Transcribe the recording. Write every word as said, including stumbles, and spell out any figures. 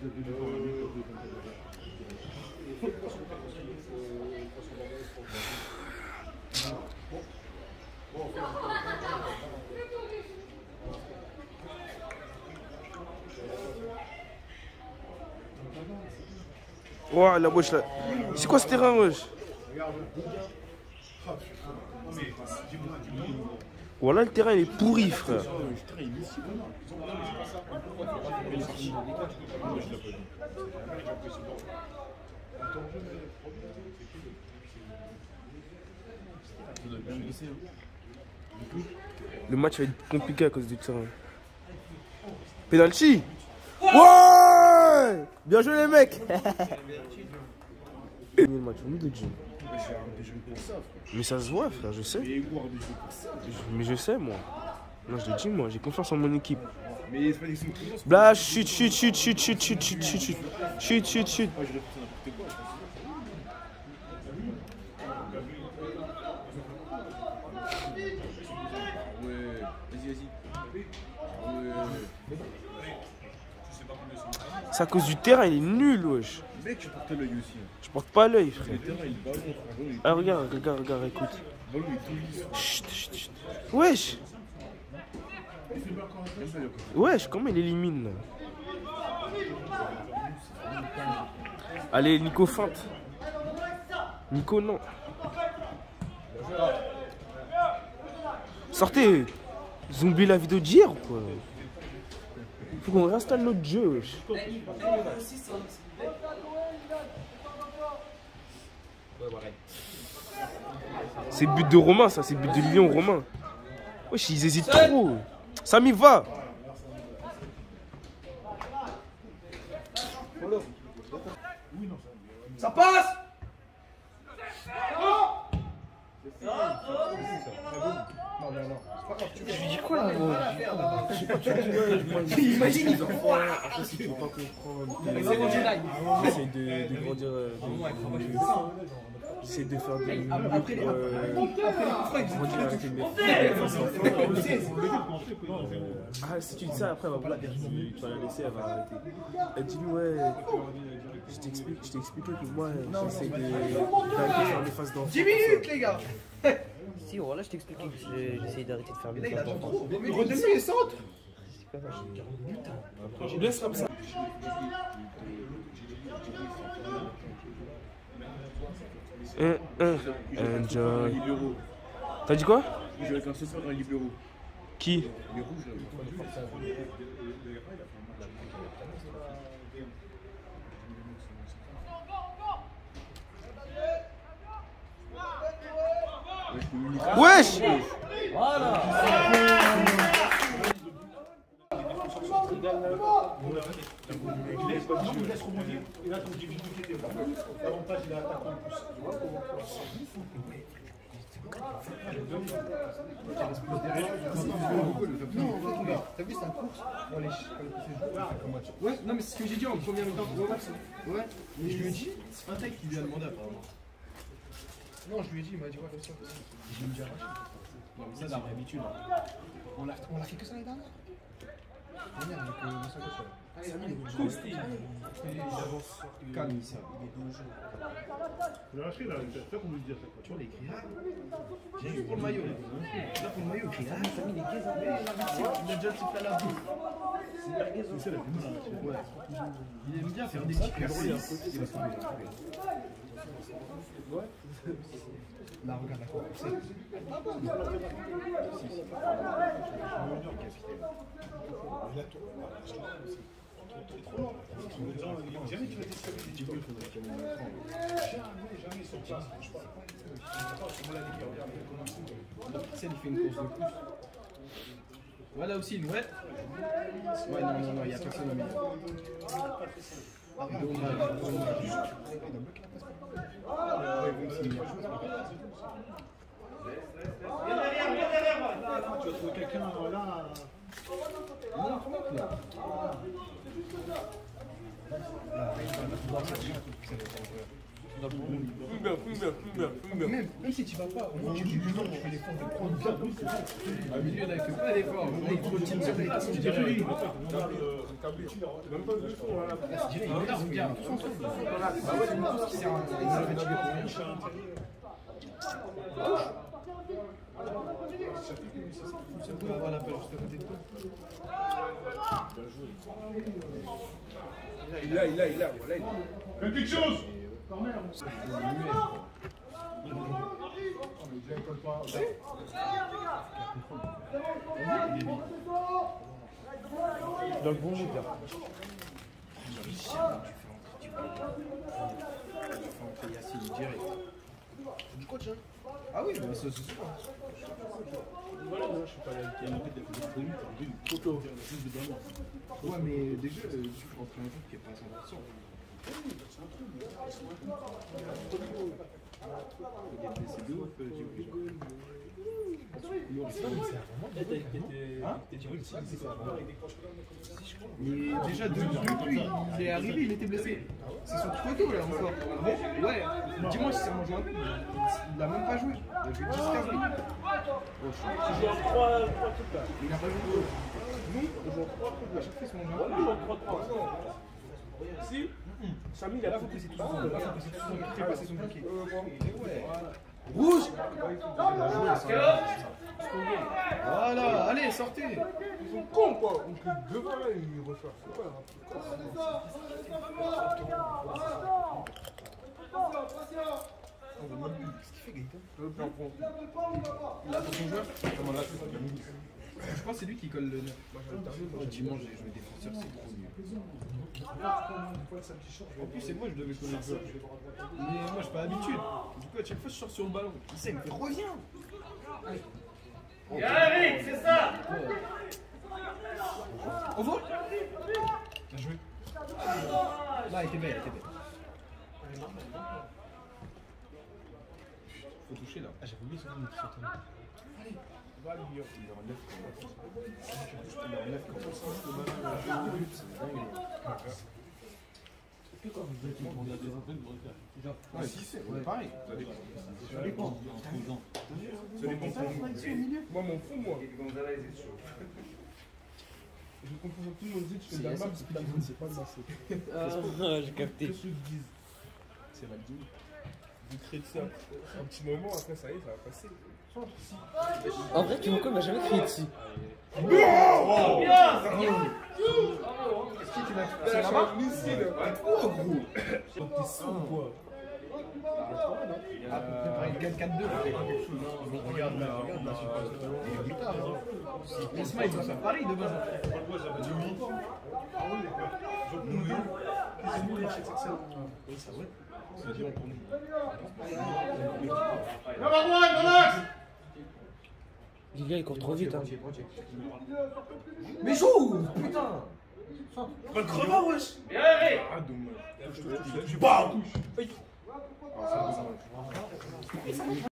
Oh la wesh là. C'est quoi ce terrain wesh? Voilà le terrain il est pourri frère. Le match va être compliqué à cause du terrain. Penalty. Ouais. Bien joué les mecs. Le match de gym. Mais ça se voit frère, je sais. Mais je sais moi. Non je le dis moi, j'ai confiance en mon équipe. Blah, chut, chut, chut, chut, chut, chut, chut, chut, chut, chut, chut, chut. C'est à cause du terrain, il est nul wesh. Mec, tu portes l'œil aussi. Je porte pas l'œil frère. Le terrain, il est ballon, frère. Ah regarde, regarde, regarde, écoute. Le ballon, il est tout lisse. Chut, chut, chut. Wesh. Wesh, comment il élimine là? Allez, Nico feinte. Nico, non. Sortez. Zombie la vidéo d'hier ou quoi? Faut qu'on réinstalle notre jeu. Wesh. C'est but de Romain, ça, c'est but de Lyon Romain. Wesh, ils hésitent trop. Samy, va. Ça passe. Non, non, non. Je lui dis quoi là? Imagine, ils ont froid. Après, si tu veux pas comprendre, J'essaie de, de grandir. J'essaie de faire des. Après, ah, si tu dis ça, après, elle va tu vas la laisser, elle va arrêter. Elle dit, ouais, je t'explique, je t'ai expliqué que moi, j'essaie de faire des phases d'enfant. dix minutes, les gars. Si, voilà, je t'expliquais que j'essayais d'arrêter de faire mes phases d'enfant. Mais redescends les centres. Je laisse comme ça. Un, un, enjoy. T'as dit quoi? Je vais avec un ce soir un libéraux. Qui? Les rouges là. Wesh! Voilà. Il laisse rebondir. Et là, ton difficulté, l'avantage, il est attaquant en plus. Tu vois comment t'as vu, c'est un course pour les ouais, non, mais c'est ce que j'ai dit en première mi-temps. Ouais, mais je lui ai dit, c'est un tech qui lui a demandé apparemment. Non, je lui ai dit, il m'a dit quoi comme ça? Je lui ai dit arraché. Non, mais ça, c'est l'habitude. On l'a fait que ça l'année dernière. L'année dernière, avec le cinq autres. Il avance. Calme, ça. Il est deux jours. Il a lâché là, c'est ça qu'on veut dire ça. Tu vois, il écrit là. J'ai vu pour le maillot. Là, pour le maillot, il écrit là. Il a déjà le sifflet à la boue. C'est ça la plus mal. Ouais. Il aime bien faire des petits exercices. Il va se tomber. Ouais. Là, regarde la course. C'est. Jamais tu vas tester avec les petits boules, il faudrait qu'il y ait un écran. Jamais, jamais ils sont pas. Je sais pas. C'est il fait une course de plus. Voilà aussi une ouais. Ouais, non, non, non, il n'y a personne au milieu. Dommage, dommage. Viens derrière, viens derrière moi. Tu vas trouver quelqu'un là. Non, comment que là? Dans le bon. Fume bien, fume bien, fume bien, fume bien. Même, même si tu vas pas, au moins tu dis non, tu fais l'effort de prendre bien. Au milieu, là, il fait pas d'effort. Il continue sur les tasses, tu dirais. Même pas de fond, là. Je dirais, il est là, regarde. Tous ensemble. Bah ouais, c'est tout ce qui sert à ça fait tirer pour rien. C'est pour avoir la balle juste à côté de toi. Il a, il a, il a, voilà, il a. Fais quelque chose. Dans le bon mood, là. Du coach, hein? Ah oui, bah ça c'est sûr. Voilà, moi je suis pas là. Ouais, mais déjà, tu peux rentrer un truc qui est pas à cent pour cent. Mais déjà, depuis il est arrivé, il était blessé. C'est son photo là encore. Ouais, dis-moi si ça mange un peu. Il a même pas joué. Il a joué dix quinze minutes. Tu joues en trois trucs là. Il a pas joué. Nous, on joue en trois trucs. À chaque fois, il se mange un peu. On joue en trois trois. Si Samy, il a Faut que c'est tout son pas. faut que c'est tout son fait passer son piqué. Ouais. Rouge. Voilà, allez, sortez. Ils sont cons quoi. On clique deux fois là, ils reçoivent. C'est quoi là? Qu'est-ce qu'il fait, Gaëtan? Il a son joueur. Comment là? Je pense que c'est lui qui colle le neuf. Moi, dimanche, j'ai joué défenseur, c'est trop nul. En plus, c'est moi, je devais coller le joueur. Mais moi, j'ai pas l'habitude. Du coup, à chaque fois, je sors sur le ballon. Il sait, il me fait reviens. Eric, c'est ça. Au vol. Bien joué. Là, elle était belle, elle était belle. Faut toucher là. Ah, j'avais oublié ce nom qui s'entend. Allez. Va le mieux. Il est en neuf comme ça. Il est en neuf comme ça. C'est dingue. Ouais, si c'est pareil. Ça dépend. Ça dépend. Moi, mon fou, moi. Je comprends que tout le monde dit que je fais de la map parce que la map, c'est pas de ma Ah, j'ai capté. Qu'est-ce qu'ils disent? C'est mal dit. Vous créez de ça un petit moment, après ça y est, ça va passer. En vrai, Kimoko m'a jamais crié dessus. C'est la map missile. Oh gros. T'es sourd quoi? Il gagne quatre deux. Regarde là, regarde là. Il est guitare. Ismaël, il doit faire pareil de base. Les gars, ils courent trop vite. Hein. Mais joue! Putain! Pas le crevard, wesh! Bien, Eric. Ah, dommage. Je bats!